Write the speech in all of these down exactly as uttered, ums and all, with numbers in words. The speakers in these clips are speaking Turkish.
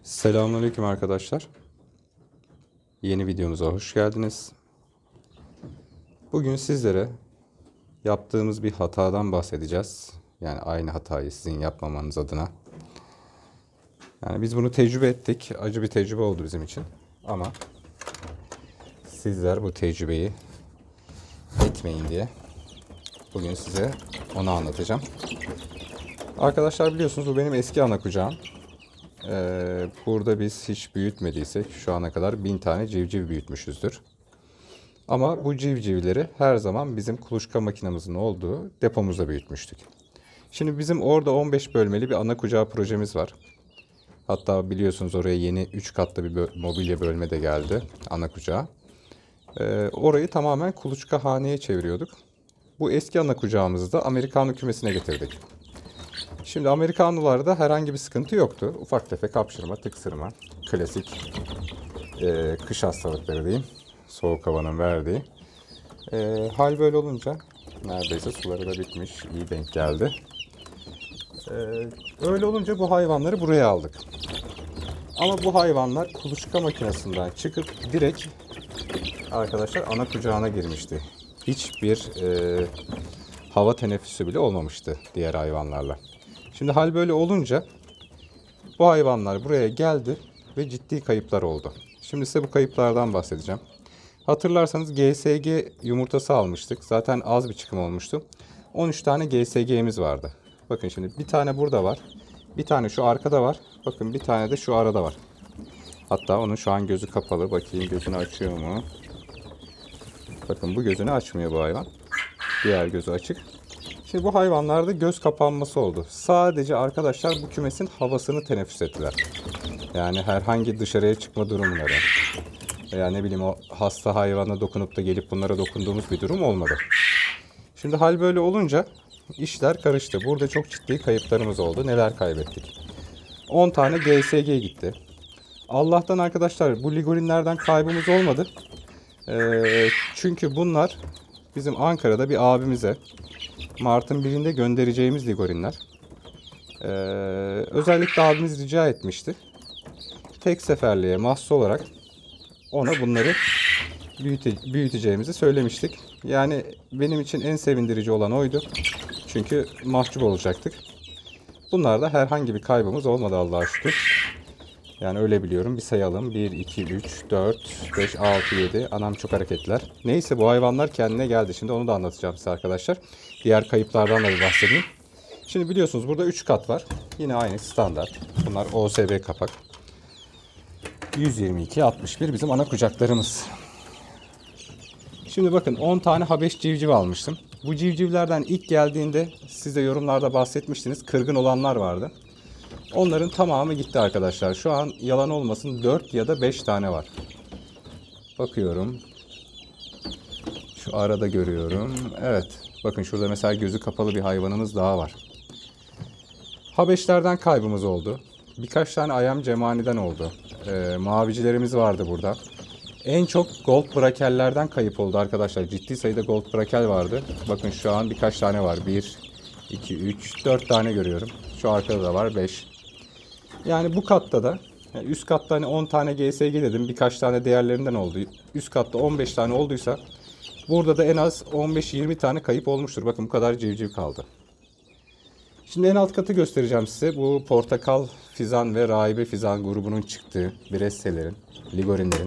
Selamünaleyküm arkadaşlar. Yeni videomuza hoş geldiniz. Bugün sizlere yaptığımız bir hatadan bahsedeceğiz. Yani aynı hatayı sizin yapmamanız adına. Yani biz bunu tecrübe ettik. Acı bir tecrübe oldu bizim için. Ama sizler bu tecrübeyi etmeyin diye bugün size onu anlatacağım. Arkadaşlar biliyorsunuz bu benim eski ana kucağım. Ee, burada biz hiç büyütmediysek şu ana kadar bin tane civciv büyütmüşüzdür. Ama bu civcivleri her zaman bizim kuluçka makinamızın olduğu depomuzda büyütmüştük. Şimdi bizim orada on beş bölmeli bir ana kucağı projemiz var. Hatta biliyorsunuz oraya yeni üç katlı bir bö mobilya bölme de geldi, ana kucağı. Ee, orayı tamamen kuluçka haneye çeviriyorduk. Bu eski ana kucağımızı da Amerikanlı kümesine getirdik. Şimdi Amerikanlılarda herhangi bir sıkıntı yoktu. Ufak tefek hapşırma, tıksırma, klasik e, kış hastalıkları diyeyim. Soğuk havanın verdiği. E, hal böyle olunca neredeyse suları da bitmiş. İyi denk geldi. E, öyle olunca bu hayvanları buraya aldık. Ama bu hayvanlar kuluçka makinesinden çıkıp direkt arkadaşlar ana kucağına girmişti. Hiçbir e, hava teneffüsü bile olmamıştı diğer hayvanlarla. Şimdi hal böyle olunca bu hayvanlar buraya geldi ve ciddi kayıplar oldu. Şimdi size bu kayıplardan bahsedeceğim. Hatırlarsanız G S G yumurtası almıştık. Zaten az bir çıkım olmuştu. on üç tane G S G'miz vardı. Bakın şimdi bir tane burada var. Bir tane şu arkada var. Bakın bir tane de şu arada var. Hatta onun şu an gözü kapalı. Bakayım gözünü açıyor mu? Bakın bu gözünü açmıyor bu hayvan. Diğer gözü açık. Şimdi bu hayvanlarda göz kapanması oldu. Sadece arkadaşlar bu kümesin havasını teneffüs ettiler. Yani herhangi dışarıya çıkma durumları. Veya ne bileyim o hasta hayvana dokunup da gelip bunlara dokunduğumuz bir durum olmadı. Şimdi hal böyle olunca işler karıştı. Burada çok ciddi kayıplarımız oldu. Neler kaybettik? on tane G S G gitti. Allah'tan arkadaşlar bu ligorinlerden kaybımız olmadı. Ee, çünkü bunlar bizim Ankara'da bir abimize Mart'ın birinde göndereceğimiz ligorinler. Ee, özellikle abimiz rica etmişti. Tek seferliğe mahsus olarak ona bunları büyüte, büyüteceğimizi söylemiştik. Yani benim için en sevindirici olan oydu. Çünkü mahcup olacaktık. Bunlarda herhangi bir kaybımız olmadı Allah'a şükür. Yani öyle biliyorum. Bir sayalım. bir, iki, üç, dört, beş, altı, yedi. Anam çok hareketler. Neyse bu hayvanlar kendine geldi. Şimdi onu da anlatacağım size arkadaşlar. Diğer kayıplardan da bir bahsedeyim. Şimdi biliyorsunuz burada üç kat var. Yine aynı standart. Bunlar O S B kapak. yüz yirmi iki, altmış bir bizim ana kucaklarımız. Şimdi bakın on tane Habeş civciv almıştım. Bu civcivlerden ilk geldiğinde siz de yorumlarda bahsetmiştiniz. Kırgın olanlar vardı. Onların tamamı gitti arkadaşlar. Şu an yalan olmasın dört ya da beş tane var. Bakıyorum. Şu arada görüyorum. Evet. Bakın şurada mesela gözü kapalı bir hayvanımız daha var. Habeşlerden kaybımız oldu. Birkaç tane ayam cemaniden oldu. Ee, mavicilerimiz vardı burada. En çok gold brakellerden kayıp oldu arkadaşlar. Ciddi sayıda gold brakel vardı. Bakın şu an birkaç tane var. bir, iki, üç, dört tane görüyorum. Şu arkada da var beş. Yani bu katta da yani üst katta hani on tane G S G dedim. Birkaç tane diğerlerinden oldu. Üst katta on beş tane olduysa burada da en az on beş yirmi tane kayıp olmuştur. Bakın bu kadar civciv kaldı. Şimdi en alt katı göstereceğim size. Bu portakal fizan ve rahibe fizan grubunun çıktığı bresselerin, ligorinlerin.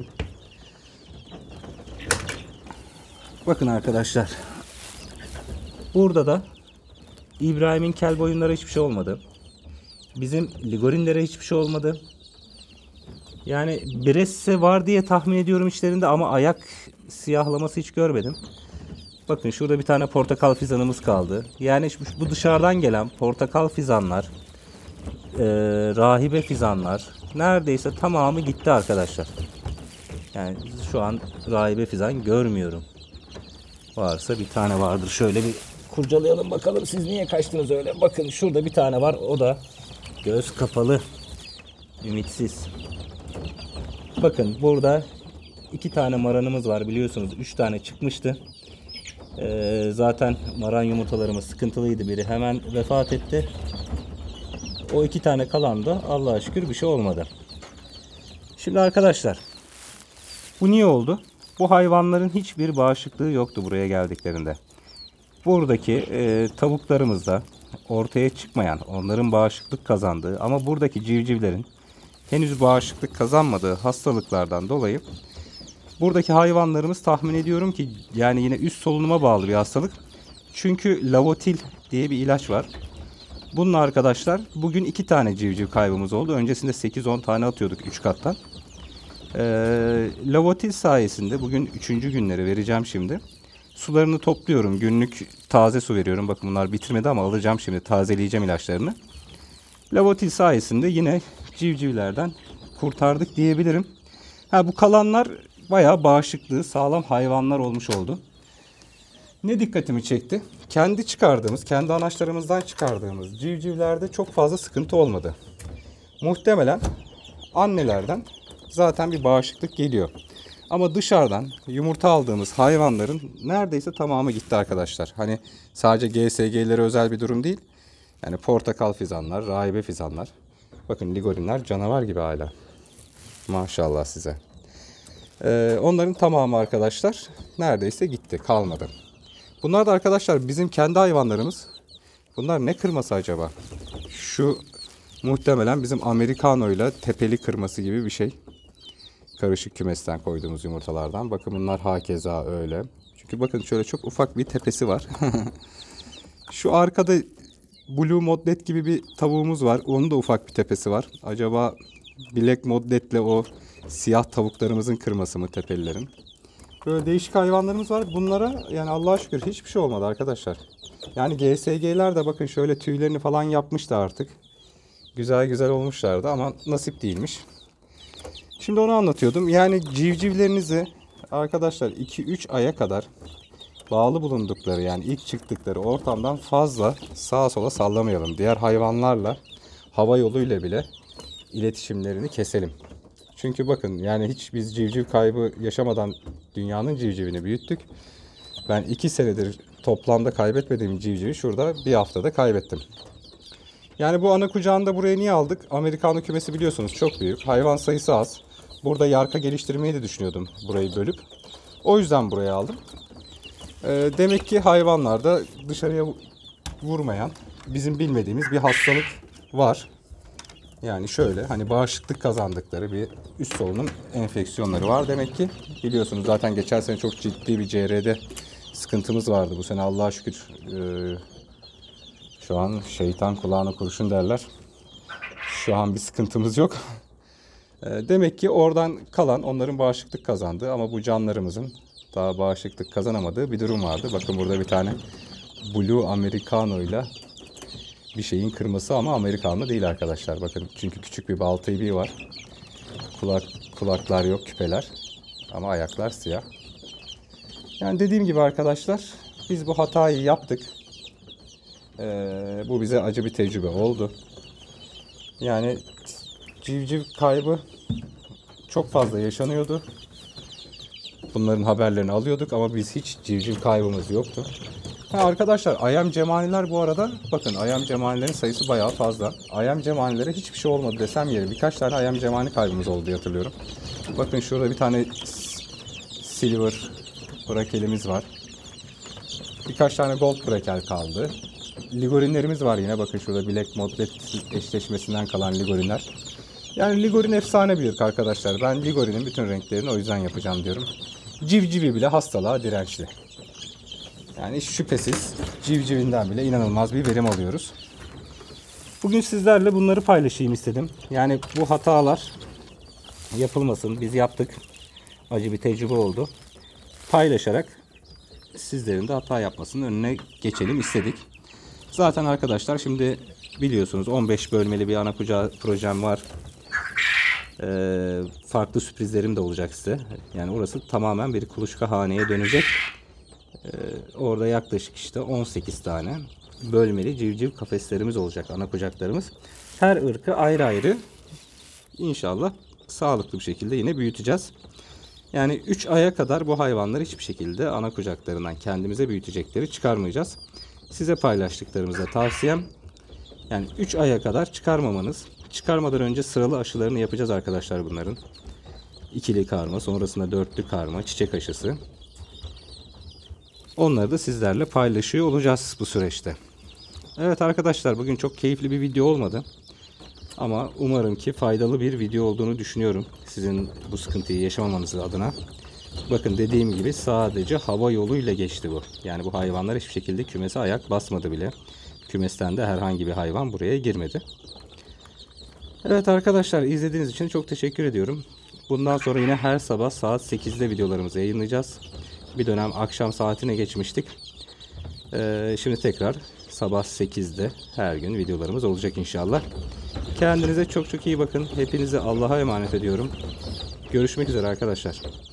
Bakın arkadaşlar. Burada da İbrahim'in kel boyunlara hiçbir şey olmadı. Bizim ligorinlere hiçbir şey olmadı. Yani bresse var diye tahmin ediyorum içlerinde ama ayak siyahlaması hiç görmedim. Bakın şurada bir tane portakal fizanımız kaldı. Yani bu dışarıdan gelen portakal fizanlar, e, rahibe fizanlar neredeyse tamamı gitti arkadaşlar. Yani şu an rahibe fizan görmüyorum. Varsa bir tane vardır. Şöyle bir kurcalayalım bakalım siz niye kaçtınız öyle. Bakın şurada bir tane var. O da göz kapalı. Ümitsiz. Bakın burada iki tane maranımız var biliyorsunuz. Üç tane çıkmıştı. Ee, zaten maran yumurtalarımız sıkıntılıydı. Biri hemen vefat etti. O iki tane kalan da Allah'a şükür bir şey olmadı. Şimdi arkadaşlar, bu niye oldu? Bu hayvanların hiçbir bağışıklığı yoktu buraya geldiklerinde. Buradaki e, tavuklarımızda ortaya çıkmayan, onların bağışıklık kazandığı ama buradaki civcivlerin henüz bağışıklık kazanmadığı hastalıklardan dolayı buradaki hayvanlarımız, tahmin ediyorum ki yani yine üst solunuma bağlı bir hastalık. Çünkü Lavotil diye bir ilaç var. Bununla arkadaşlar bugün iki tane civciv kaybımız oldu. Öncesinde sekiz on tane atıyorduk üç kattan. Ee, Lavotil sayesinde bugün üçüncü günleri vereceğim şimdi. Sularını topluyorum. Günlük taze su veriyorum. Bakın bunlar bitirmedi ama alacağım şimdi. Tazeleyeceğim ilaçlarını. Lavotil sayesinde yine civcivlerden kurtardık diyebilirim. Ha, bu kalanlar bayağı bağışıklığı sağlam hayvanlar olmuş oldu. Ne dikkatimi çekti? Kendi çıkardığımız, kendi anaçlarımızdan çıkardığımız civcivlerde çok fazla sıkıntı olmadı. Muhtemelen annelerden zaten bir bağışıklık geliyor. Ama dışarıdan yumurta aldığımız hayvanların neredeyse tamamı gitti arkadaşlar. Hani sadece G S G'lere özel bir durum değil. Yani portakal fizanlar, rahibe fizanlar. Bakın ligorinler canavar gibi hala. Maşallah size. Ee, onların tamamı arkadaşlar neredeyse gitti, kalmadı. Bunlar da arkadaşlar bizim kendi hayvanlarımız. Bunlar ne kırması acaba? Şu muhtemelen bizim Americano ile tepeli kırması gibi bir şey. Karışık kümesten koyduğumuz yumurtalardan. Bakın bunlar hakeza öyle. Çünkü bakın şöyle çok ufak bir tepesi var. Şu arkada Blue Modlet gibi bir tavuğumuz var. Onun da ufak bir tepesi var. Acaba Black Modlet'le o siyah tavuklarımızın kırması mı tepelilerin? Böyle değişik hayvanlarımız var. Bunlara yani Allah'a şükür hiçbir şey olmadı arkadaşlar. Yani G S G'ler de bakın şöyle tüylerini falan yapmıştı artık. Güzel güzel olmuşlardı ama nasip değilmiş. Şimdi onu anlatıyordum. Yani civcivlerinizi arkadaşlar iki üç aya kadar bağlı bulundukları yani ilk çıktıkları ortamdan fazla sağa sola sallamayalım. Diğer hayvanlarla hava yoluyla bile iletişimlerini keselim. Çünkü bakın yani hiç biz civciv kaybı yaşamadan dünyanın civcivini büyüttük. Ben iki senedir toplamda kaybetmediğim civcivi şurada bir haftada kaybettim. Yani bu ana kucağında buraya niye aldık? Americano kümesi biliyorsunuz çok büyük. Hayvan sayısı az. Burada yarka geliştirmeyi de düşünüyordum burayı bölüp. O yüzden buraya aldım. Ee, demek ki hayvanlarda dışarıya vurmayan bizim bilmediğimiz bir hastalık var. Yani şöyle hani bağışıklık kazandıkları bir üst solunum enfeksiyonları var. Demek ki biliyorsunuz zaten geçen sene çok ciddi bir C R'de sıkıntımız vardı. Bu sene Allah'a şükür e, şu an şeytan kulağına kurşun derler. Şu an bir sıkıntımız yok. E, demek ki oradan kalan onların bağışıklık kazandığı ama bu canlarımızın daha bağışıklık kazanamadığı bir durum vardı. Bakın burada bir tane Blue Americano ile bir şeyin kırması ama Amerikanlı değil arkadaşlar. Bakın çünkü küçük bir bal teybi var. Kulak, kulaklar yok, küpeler. Ama ayaklar siyah. Yani dediğim gibi arkadaşlar biz bu hatayı yaptık. Ee, bu bize acı bir tecrübe oldu. Yani civciv kaybı çok fazla yaşanıyordu. Bunların haberlerini alıyorduk ama biz hiç civciv kaybımız yoktu. Ha arkadaşlar ayam cemaniler bu arada bakın ayam cemanilerin sayısı bayağı fazla. Ayam cemanilere hiçbir şey olmadı desem yeri. Birkaç tane ayam cemani kaybımız oldu diye hatırlıyorum. Bakın şurada bir tane silver brakelimiz var. Birkaç tane gold brakel kaldı. Ligorinlerimiz var yine. Bakın şurada Black Modlet eşleşmesinden kalan ligorinler. Yani ligorin efsane bir ırk arkadaşlar. Ben ligorinin bütün renklerini o yüzden yapacağım diyorum. Civcivi bile hastalığa dirençli. Yani şüphesiz civcivinden bile inanılmaz bir verim alıyoruz. Bugün sizlerle bunları paylaşayım istedim. Yani bu hatalar yapılmasın. Biz yaptık. Acı bir tecrübe oldu. Paylaşarak sizlerin de hata yapmasının önüne geçelim istedik. Zaten arkadaşlar şimdi biliyorsunuz on beş bölmeli bir ana kucağı projem var. Ee, farklı sürprizlerim de olacak size. Yani orası tamamen bir kuluçka haneye dönecek. Ee, orada yaklaşık işte on sekiz tane bölmeli civciv kafeslerimiz olacak, ana kucaklarımız. Her ırkı ayrı ayrı inşallah sağlıklı bir şekilde yine büyüteceğiz. Yani üç aya kadar bu hayvanları hiçbir şekilde ana kucaklarından kendimize büyütecekleri çıkarmayacağız. Size paylaştıklarımıza tavsiyem yani üç aya kadar çıkarmamanız. Çıkarmadan önce sıralı aşılarını yapacağız arkadaşlar bunların. ikili karma, sonrasında dörtlü karma, çiçek aşısı. Onları da sizlerle paylaşıyor olacağız bu süreçte. Evet arkadaşlar, bugün çok keyifli bir video olmadı. Ama umarım ki faydalı bir video olduğunu düşünüyorum. Sizin bu sıkıntıyı yaşamamanız adına. Bakın dediğim gibi sadece hava yoluyla geçti bu. Yani bu hayvanlar hiçbir şekilde kümese ayak basmadı bile. Kümesten de herhangi bir hayvan buraya girmedi. Evet arkadaşlar, izlediğiniz için çok teşekkür ediyorum. Bundan sonra yine her sabah saat sekizde videolarımızı yayınlayacağız. Bir dönem akşam saatine geçmiştik. Ee, şimdi tekrar sabah sekizde her gün videolarımız olacak inşallah. Kendinize çok çok iyi bakın. Hepinizi Allah'a emanet ediyorum. Görüşmek üzere arkadaşlar.